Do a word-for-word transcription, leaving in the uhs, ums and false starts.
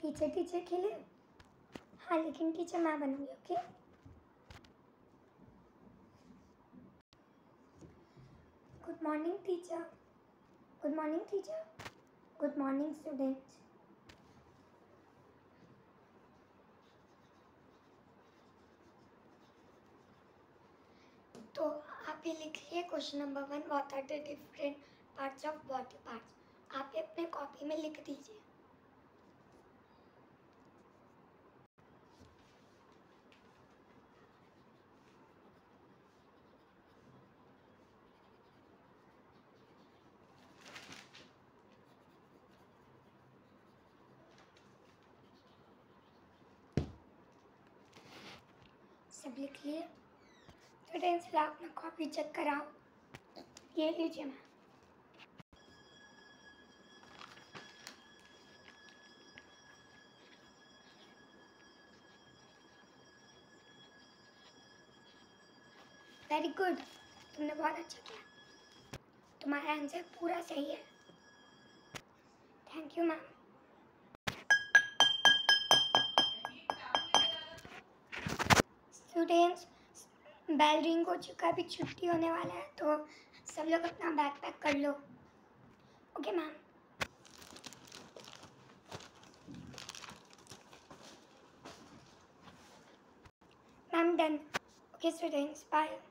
Teacher teacher खेले? हाँ, लेकिन टीचर मैं बनूंगी, okay? Good morning teacher. Good morning teacher. Good morning students. तो आप ये लिख लिए question number one, what are the different parts of body parts. आप ये अपने कॉपी में लिख दीजिए। सब लिख लिए? स्टूडेंट्स फिर अपना कॉपी चेक कराओ। ये लीजिए मैम। वेरी गुड, तुमने बहुत अच्छा किया। तुम्हारा आंसर पूरा सही है। Thank you ma'am. Students, bell ring हो चुका है, अभी छुट्टी होने वाला है, तो सब लोग अपना बैग पैक कर लो। Okay ma'am. Ma'am done. Okay students, bye.